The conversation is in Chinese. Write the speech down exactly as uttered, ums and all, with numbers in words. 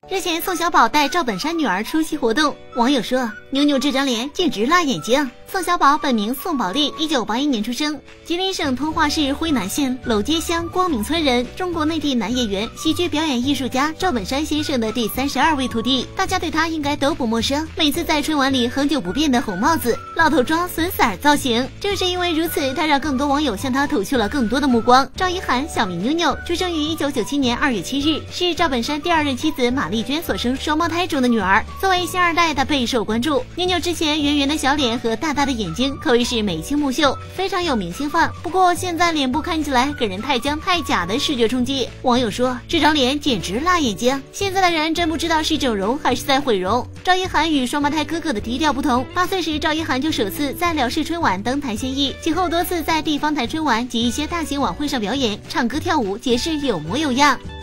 日前，宋小宝带赵本山女儿出席活动，网友说：“妞妞这张脸简直辣眼睛。”宋小宝本名宋宝利，一九八一年出生，吉林省通化市辉南县娄街乡光明村人，中国内地男演员、喜剧表演艺术家赵本山先生的第三十二位徒弟。大家对他应该都不陌生，每次在春晚里恒久不变的红帽子、老头装、孙色儿造型。正是因为如此，他让更多网友向他投去了更多的目光。赵一涵，小名妞妞，出生于一九九七年二月七日，是赵本山第二任妻子马丽娟所生双胞胎中的女儿。作为星二代，她备受关注。妞妞之前圆圆的小脸和大大的眼睛可谓是眉清目秀，非常有明星范。不过现在脸部看起来给人太僵太假的视觉冲击。网友说这张脸简直辣眼睛，现在的人真不知道是整容还是在毁容。赵一涵与双胞胎哥哥的低调不同，八岁时赵一涵就首次在辽视春晚登台献艺，其后多次在地方台春晚及一些大型晚会上表演，唱歌跳舞，皆是有模有样。